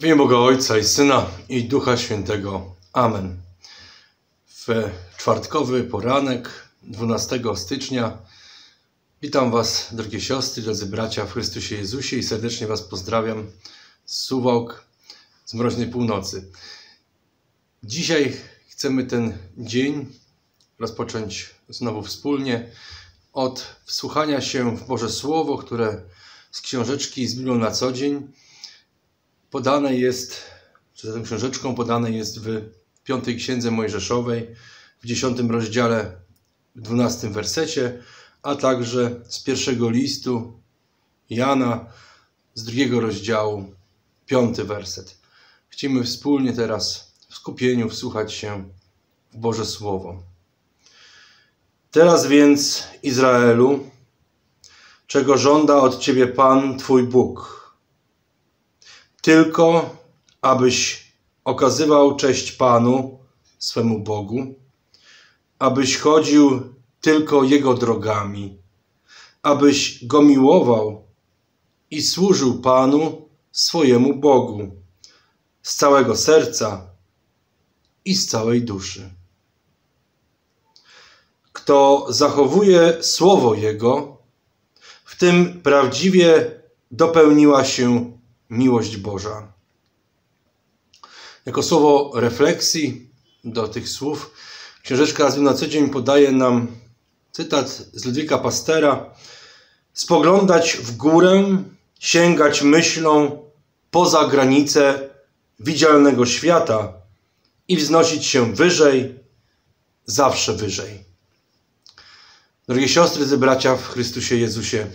W imię Boga Ojca i Syna i Ducha Świętego. Amen. W czwartkowy poranek 12 stycznia witam Was, drogie siostry, drodzy bracia w Chrystusie Jezusie i serdecznie Was pozdrawiam z Suwałk, z mroźnej północy. Dzisiaj chcemy ten dzień rozpocząć znowu wspólnie od wsłuchania się w Boże Słowo, które z książeczki z Biblią na co dzień podane jest, czy za tą książeczką podane jest w 5 Księdze Mojżeszowej, w 10 rozdziale, w 12 wersecie, a także z pierwszego listu Jana, z 2 rozdziału, 5 werset. Chcemy wspólnie teraz w skupieniu wsłuchać się w Boże Słowo. Teraz więc, Izraelu, czego żąda od Ciebie Pan, Twój Bóg? Tylko, abyś okazywał cześć Panu, swemu Bogu, abyś chodził tylko Jego drogami, abyś Go miłował i służył Panu, swojemu Bogu, z całego serca i z całej duszy. Kto zachowuje słowo Jego, w tym prawdziwie dopełniła się miłość Boża. Jako słowo refleksji do tych słów książeczka z Biblią na co dzień podaje nam cytat z Ludwika Pastera: spoglądać w górę, sięgać myślą poza granice widzialnego świata i wznosić się wyżej, zawsze wyżej. Drogie siostry i bracia w Chrystusie Jezusie,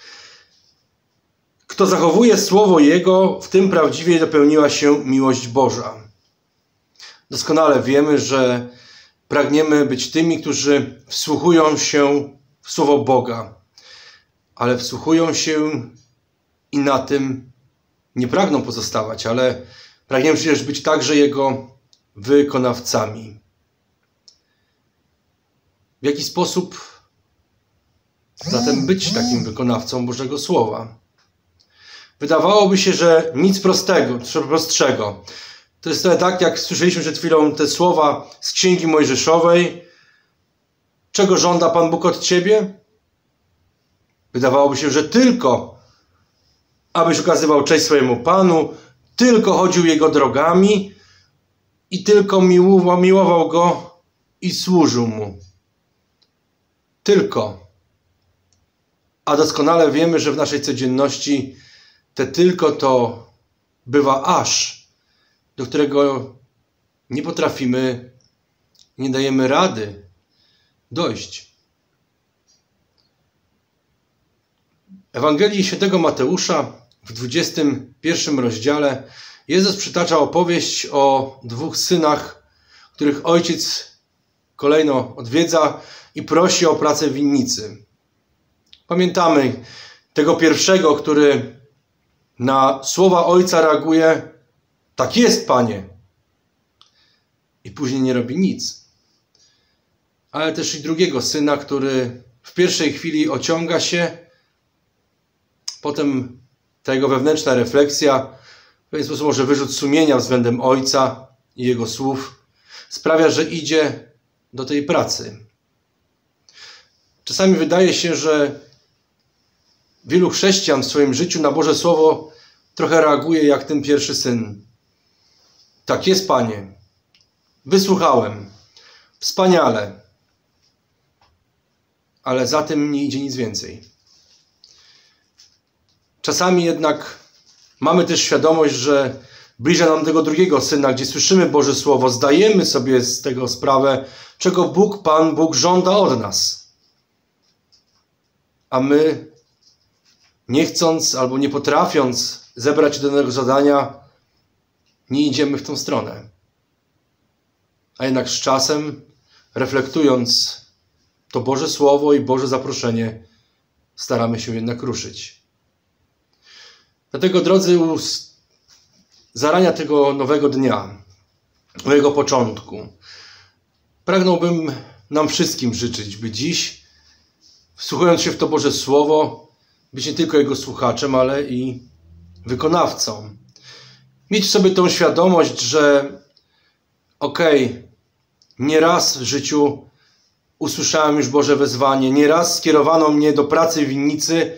kto zachowuje słowo Jego, w tym prawdziwie dopełniła się miłość Boża. Doskonale wiemy, że pragniemy być tymi, którzy wsłuchują się w słowo Boga, ale wsłuchują się i na tym nie pragną pozostawać, ale pragniemy przecież być także Jego wykonawcami. W jaki sposób zatem być takim wykonawcą Bożego Słowa? Wydawałoby się, że nic prostszego. To jest tak, jak słyszeliśmy przed chwilą te słowa z Księgi Mojżeszowej. Czego żąda Pan Bóg od ciebie? Wydawałoby się, że tylko, abyś okazywał cześć swojemu Panu, tylko chodził Jego drogami i tylko miłował Go i służył Mu. Tylko. A doskonale wiemy, że w naszej codzienności te tylko to bywa aż, do którego nie potrafimy, nie dajemy rady dojść. W Ewangelii Świętego Mateusza w 21 rozdziale Jezus przytacza opowieść o 2 synach, których ojciec kolejno odwiedza i prosi o pracę w winnicy. Pamiętamy tego pierwszego, który na słowa ojca reaguje: tak jest, Panie. I później nie robi nic. Ale też i drugiego syna, który w pierwszej chwili ociąga się, potem ta jego wewnętrzna refleksja, w pewien sposób może wyrzut sumienia względem ojca i jego słów, sprawia, że idzie do tej pracy. Czasami wydaje się, że wielu chrześcijan w swoim życiu na Boże Słowo trochę reaguje jak ten pierwszy syn. Tak jest, Panie. Wysłuchałem. Wspaniale. Ale za tym nie idzie nic więcej. Czasami jednak mamy też świadomość, że bliżej nam tego drugiego syna, gdzie słyszymy Boże Słowo, zdajemy sobie z tego sprawę, czego Pan Bóg żąda od nas. A my, nie chcąc albo nie potrafiąc zebrać się do danego zadania, nie idziemy w tą stronę. A jednak z czasem, reflektując to Boże Słowo i Boże zaproszenie, staramy się jednak ruszyć. Dlatego, drodzy, u zarania tego nowego dnia, nowego początku, pragnąłbym nam wszystkim życzyć, by dziś, wsłuchując się w to Boże Słowo, być nie tylko Jego słuchaczem, ale i wykonawcą. mieć w sobie tą świadomość, że nieraz w życiu usłyszałem już Boże wezwanie, nieraz skierowano mnie do pracy w winnicy,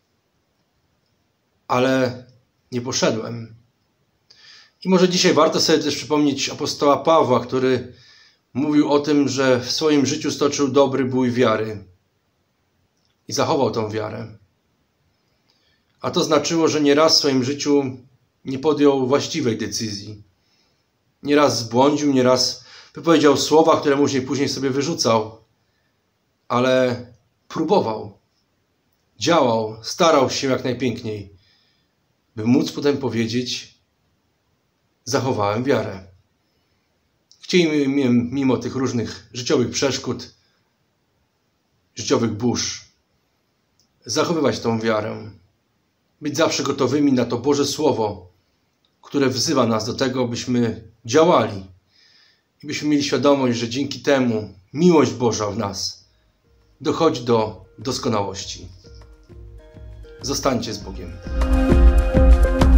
ale nie poszedłem. I może dzisiaj warto sobie też przypomnieć apostoła Pawła, który mówił o tym, że w swoim życiu stoczył dobry bój wiary i zachował tą wiarę. A to znaczyło, że nieraz w swoim życiu nie podjął właściwej decyzji. Nieraz zbłądził, nieraz wypowiedział słowa, które później sobie wyrzucał, ale próbował, działał, starał się jak najpiękniej, by móc potem powiedzieć: zachowałem wiarę. Chcielibyśmy mimo tych różnych życiowych przeszkód, życiowych burz, zachowywać tą wiarę, być zawsze gotowymi na to Boże Słowo, które wzywa nas do tego, byśmy działali i byśmy mieli świadomość, że dzięki temu miłość Boża w nas dochodzi do doskonałości. Zostańcie z Bogiem.